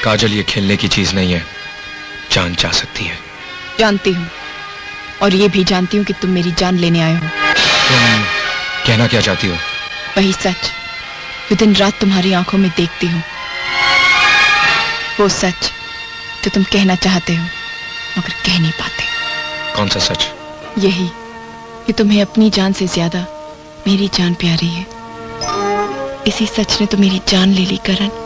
काजल, ये खेलने की चीज नहीं है, जान जा सकती है। जानती हूँ, और ये भी जानती हूँ कि तुम मेरी जान लेने आए हो। तुम कहना क्या चाहती हो? वही सच जो दिन रात तुम्हारी आंखों में देखती हूँ, वो सच जो तुम कहना चाहते हो मगर कह नहीं पाते। कौन सा सच? यही कि तुम्हें अपनी जान से ज्यादा मेरी जान प्यारी है। इसी सच ने तो मेरी जान ले ली करण।